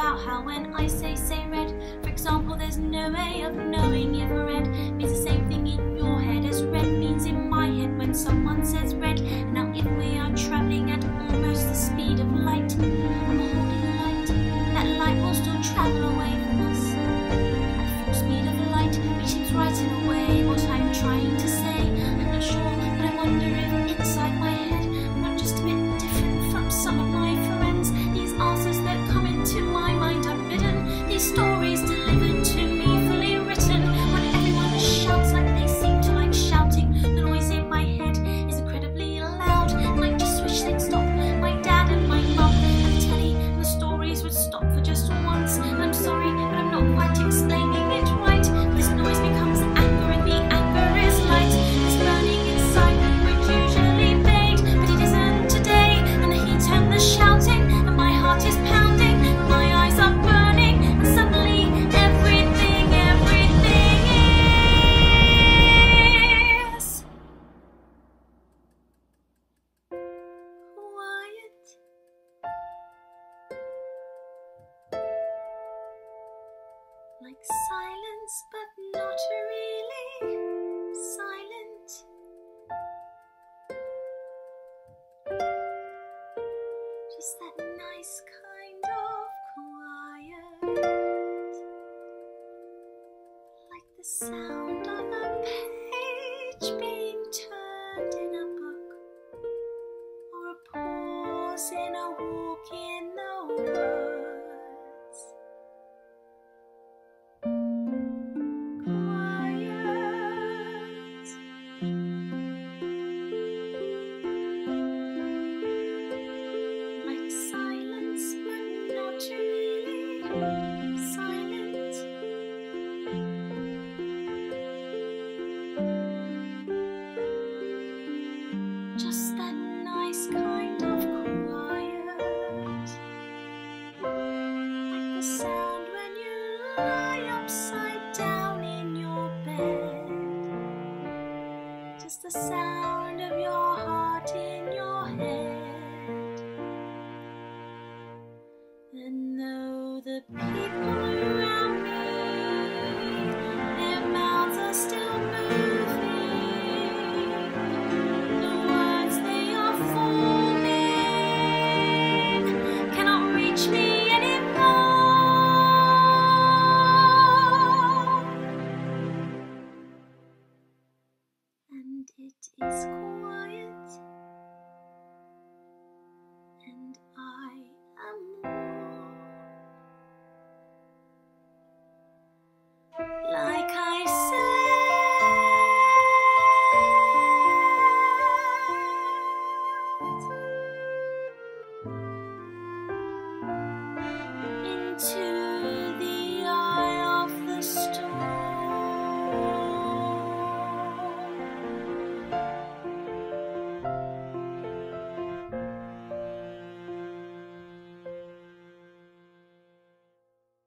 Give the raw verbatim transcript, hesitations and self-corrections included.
about how when I say say red, for example, there's no way of knowing if red means the same thing in your head as red means in my head when someone says red. Now if we are travelling at almost the speed of light, I'm holding a light, that light will still travel away from us at full speed of light, which seems right in a way what I'm trying to say. I'm not sure, but I wonder if inside my head I'm not just a bit different from some of my friends. These answers that come into my mind unbidden, these stories delivered to me fully written, when everyone shouts like they seem to like shouting. The noise in my head is incredibly loud, and I just wish they'd stop. My dad and my mum and the telly and the stories would stop for just once. And I'm sorry, but I'm not quite explaining it right. This noise becomes anger, and the anger is light. This burning inside would usually fade, but it isn't today. And the heat and the shouting, and my heart is pounding, and my eyes are burning, and suddenly everything, everything is quiet. Like silence, but not really silent. Just that nice kind of quiet. Like the sound of a page being turned in a book, or a pause in a walk in the woods. Like silence, but not really silent. Just that nice kind of quiet. Like the sound when you lie upside down in your bed. Just the sound of your heart in your head. And though the people around me, their mouths are still moving, the words they are forming cannot reach me anymore. And it is quiet.